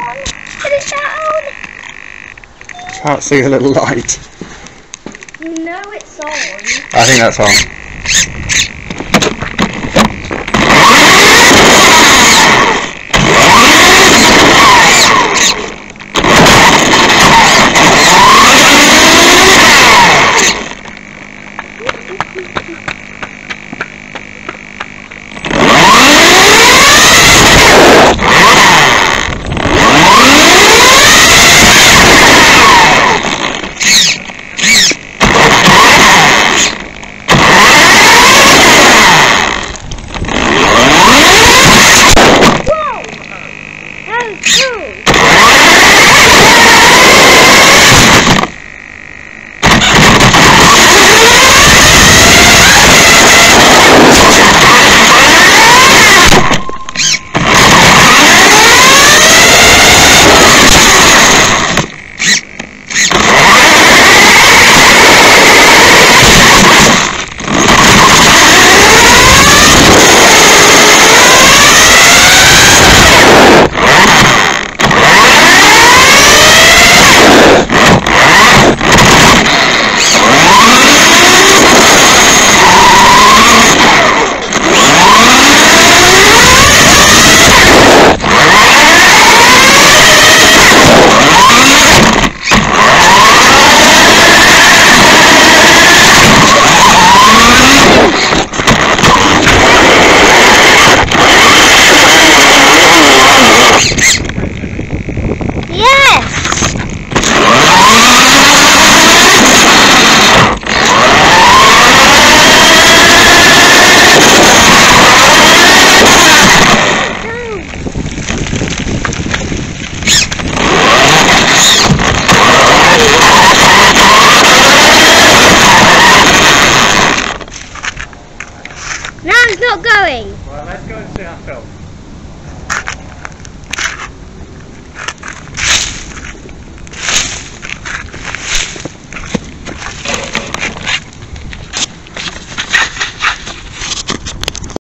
Put it down! Can't see the little light. No, it's on. I think that's on. Now it's not going. Well, let's go and see our film.